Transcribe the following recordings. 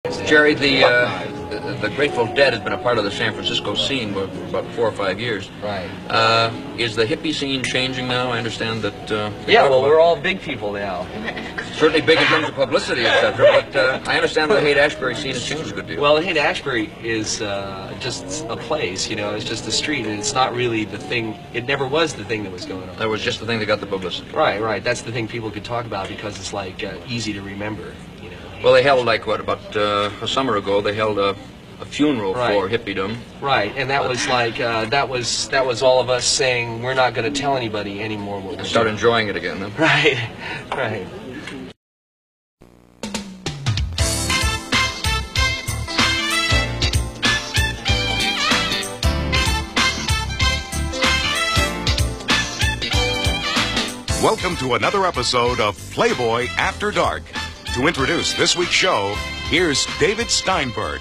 Jerry, the Grateful Dead has been a part of the San Francisco scene for about 4 or 5 years. Right. Is the hippie scene changing now? I understand that... yeah, well, we're all big people now. Certainly big in terms of publicity, etc., but I understand the Haight-Ashbury scene has changed a good deal. Well, the Haight-Ashbury is just a place, you know, it's just a street, and it's not really the thing, it never was the thing that was going on. That was just the thing that got the publicity. Right, right, that's the thing people could talk about because it's like easy to remember, you know. Well, they held, like, what, about a summer ago, they held a funeral for hippiedom. Right, and that was like, that was all of us saying, we're not going to tell anybody anymore what we're doing. Start enjoying it again, then. Right, right. Welcome to another episode of Playboy After Dark. To introduce this week's show, here's David Steinberg.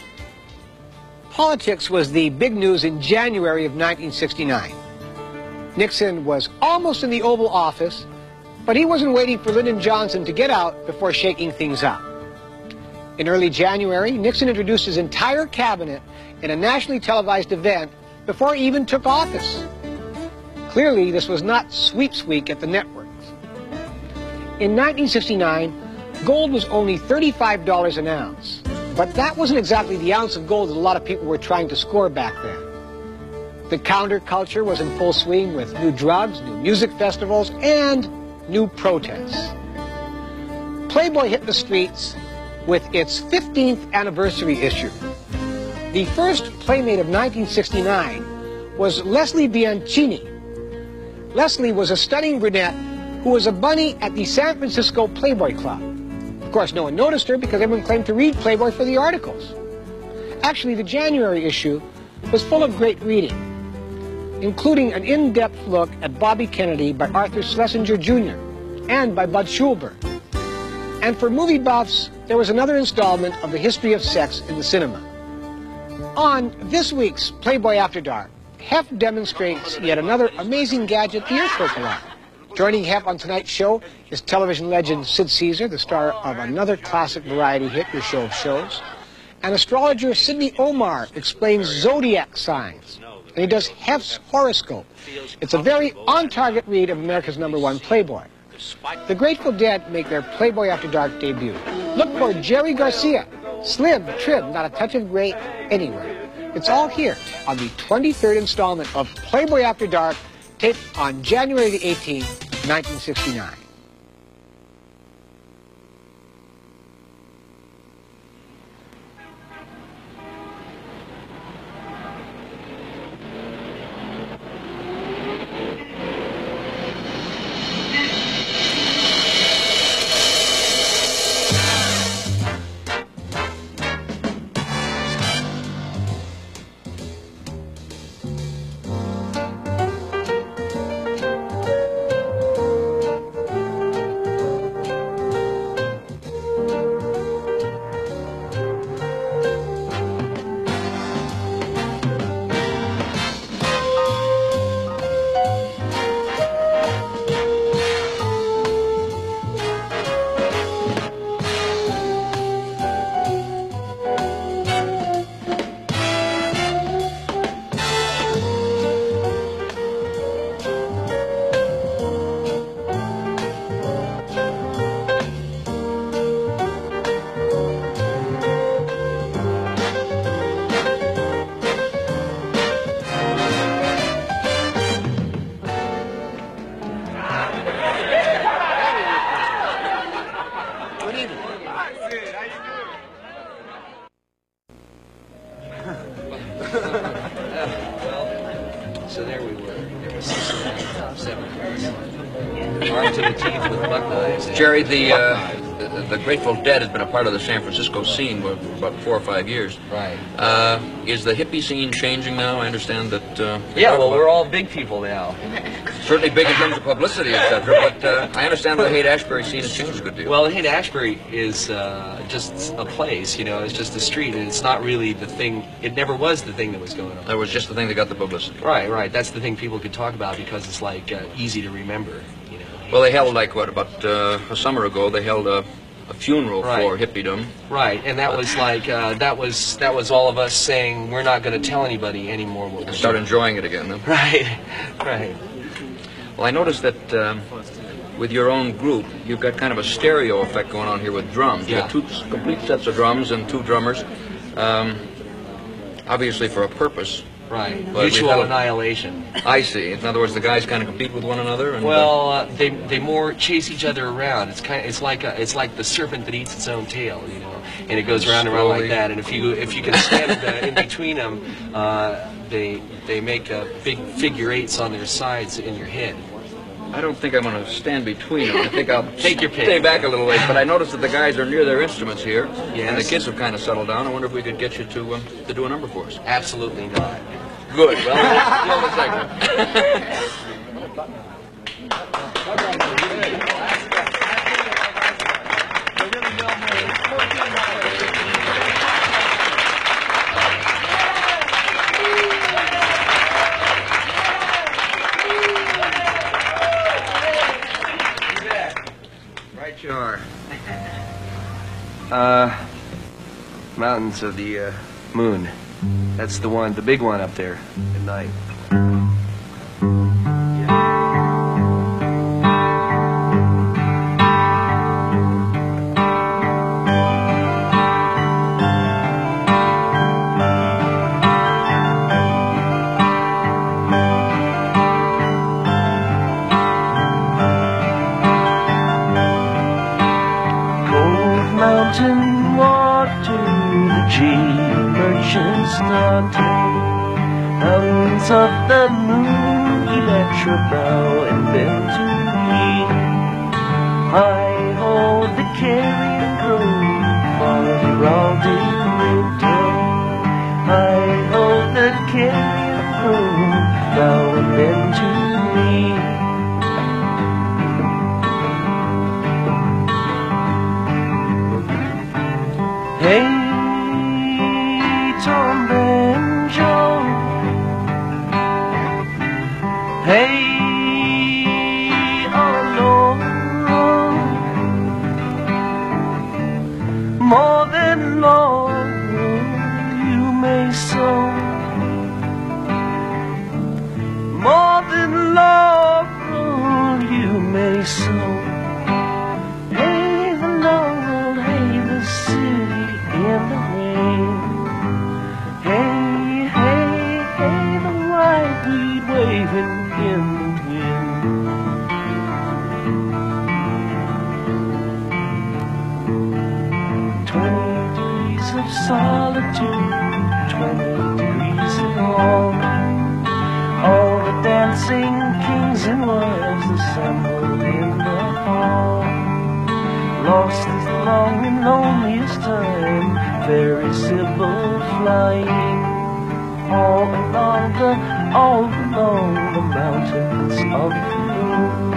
Politics was the big news in January of 1969. Nixon was almost in the Oval Office, but he wasn't waiting for Lyndon Johnson to get out before shaking things up. In early January, Nixon introduced his entire cabinet in a nationally televised event before he even took office. Clearly, this was not sweeps week at the networks. In 1969, gold was only $35 an ounce. But that wasn't exactly the ounce of gold that a lot of people were trying to score back then. The counterculture was in full swing with new drugs, new music festivals, and new protests. Playboy hit the streets with its 15th anniversary issue. The first Playmate of 1969 was Leslie Bianchini. Leslie was a stunning brunette who was a bunny at the San Francisco Playboy Club. Of course, no one noticed her because everyone claimed to read Playboy for the articles. Actually, the January issue was full of great reading, including an in-depth look at Bobby Kennedy by Arthur Schlesinger Jr. and by Bud Schulberg. And for movie buffs, there was another installment of the history of sex in the cinema. On this week's Playboy After Dark, Hef demonstrates yet another amazing gadget the earthquake alarm. Joining Hef on tonight's show is television legend Sid Caesar, the star of another classic variety hit, Your Show of Shows. And astrologer Sidney Omar explains zodiac signs. And he does Hef's horoscope. It's a very on-target read of America's #1 Playboy. The Grateful Dead make their Playboy After Dark debut. Look for Jerry Garcia. Slim, trim, not a touch of gray anywhere. It's all here on the 23rd installment of Playboy After Dark, taped on January the 18th, 1969. So there we were. There was 7 armed to the teeth with buck knives. Jerry, the Grateful Dead has been a part of the San Francisco scene for about 4 or 5 years. Right. Is the hippie scene changing now? I understand that... yeah, well, we're all big people now. Certainly big in terms of publicity, etc., but I understand the Haight-Ashbury scene has changed a good deal. Well, the Haight-Ashbury is just a place, you know, it's just a street, and it's not really the thing, it never was the thing that was going on. That was just the thing that got the publicity. Right, right, that's the thing people could talk about because it's like easy to remember, you know. Well, they held, like, what, about a summer ago, they held a a funeral for hippiedom. Right, and that was like that was all of us saying we're not going to tell anybody anymore what we're Start doing. enjoying it again, then. Right, right. Well, I noticed that with your own group, you've got kind of a stereo effect going on here with drums. Yeah. You've got 2 complete sets of drums and 2 drummers, obviously for a purpose. Right, But mutual annihilation. I see. In other words, the guys kind of compete with one another. And, Well, they more chase each other around. It's like the serpent that eats its own tail, you know, and it goes around and around like that. And if you can stand in between them, they make big figure 8s on their sides in your head. I don't think I'm going to stand between them. I think I'll Take your pick. stay back a little ways. But I noticed that the guys are near their instruments here, Yes. and the kids have kind of settled down. I wonder if we could get you to do a number for us. Absolutely not. Good. Well, we'll do a segment. Right you are. Mountains of the moon. That's the one, the big one up there at night. Mountains of the moon, electoral and bend to me. I hold the carrion crow, for the all-day winter. I hold the carrion crow, now and then to me. Hey, Tom and Joe. Hey, oh Lord, more than Lord you may sow, more than Lord you may sow. Hey, the Lord, hey, the city in the rain. Hey, hey, hey, the white weed waving in the wind. 20 degrees of solitude, 20 degrees of all. All the dancing kings and wives assembled in the hall. Lost is the long and loneliest time, very simple flying. All along the mountains of the moon.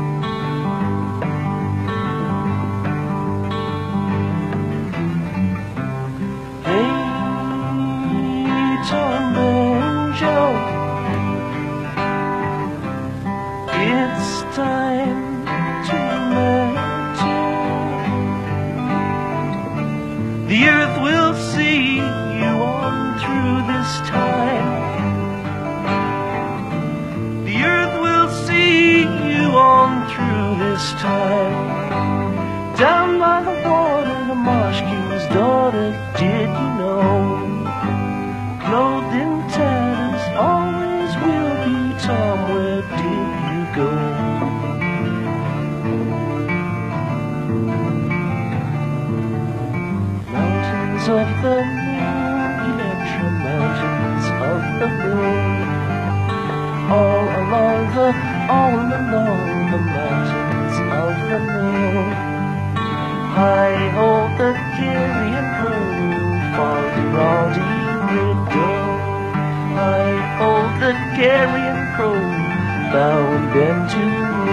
Hey, Tom and Joe, it's time to melt. The earth will see you on through this time. The earth will see you on through this time. Down by the water, the marsh king's daughter, did you know? Clothed in tatters, always will be Tom, where did you go? Mountains of the moon, electro mountains of the moon. All along the mountains of the moon. I hold the carrion crow, for the rowdy widow. I hold the carrion crow, bow and bend to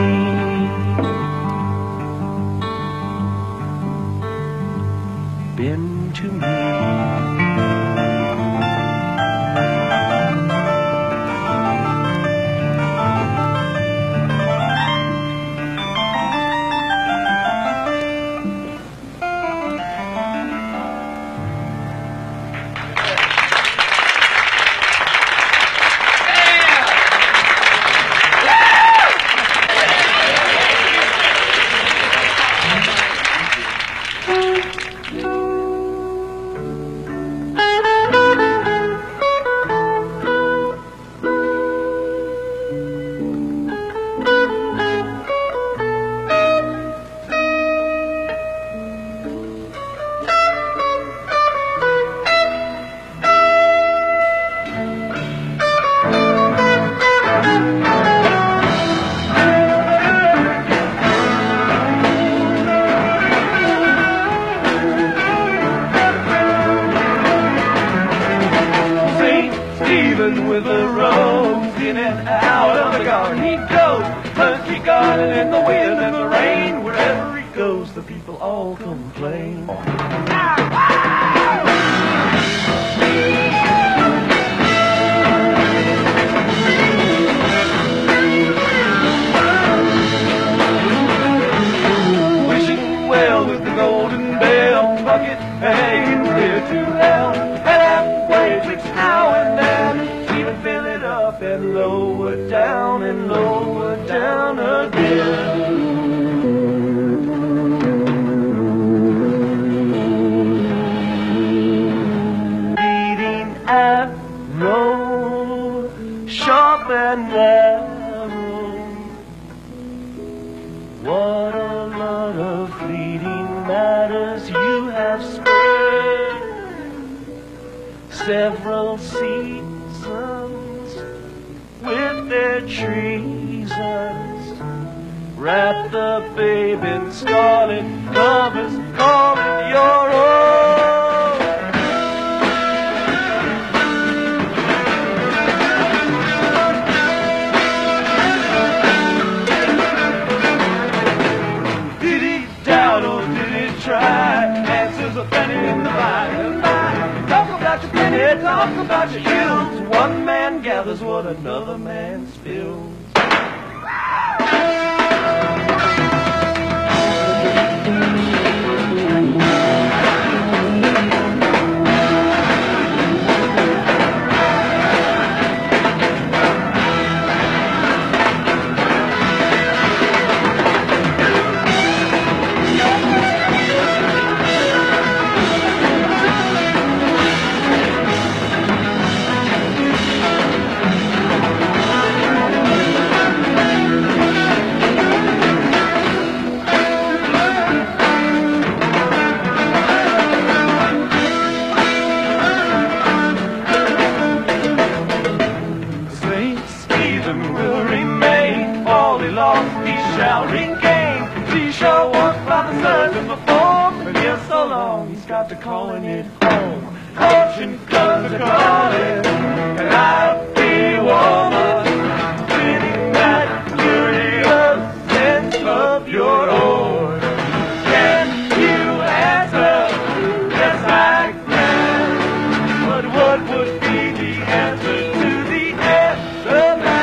me. Bend to me. leaving with the rose, in and out of the garden he goes, country garden in the wind and the rain. Wherever he goes, the people all complain. Wishing well with the golden bell, bucket hanging clear to hell, and halfway tricks now and then, even fill it up and lower down again. Leading arrow, sharp and narrow, what a lot of fleeting matters you have spread. Several seasons with their treasons, wrap the babe in scarlet covers, call it your own. Did he doubt or did he try? Answers are plenty in the by and by. Talk about your penny, talk about your hills. One man gathers what another man spills. Calling it home, caution comes a-calling, and I'll be woman, feeling that curious sense of your own. Can you answer? Yes, I can. But what would be the answer to the answer man?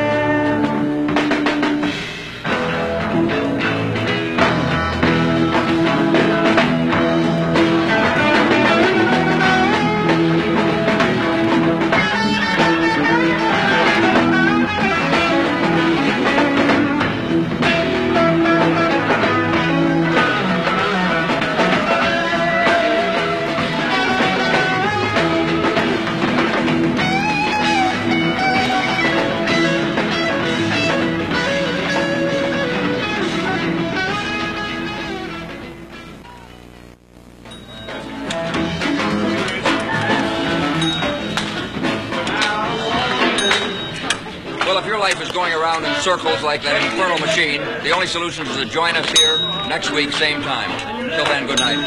Circles like that infernal machine. The only solution is to join us here next week, same time. Till then, good night.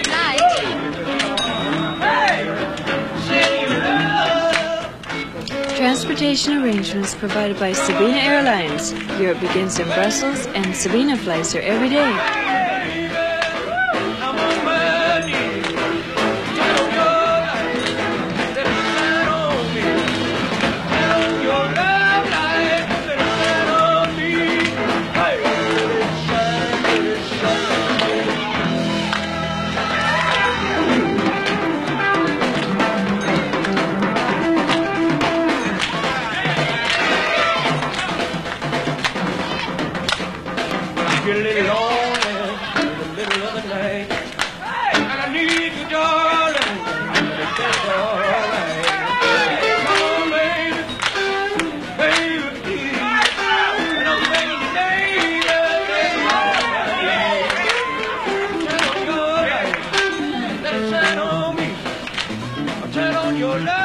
Night. Transportation arrangements provided by Sabina Airlines. Europe begins in Brussels, and Sabina flights are every day. Your love.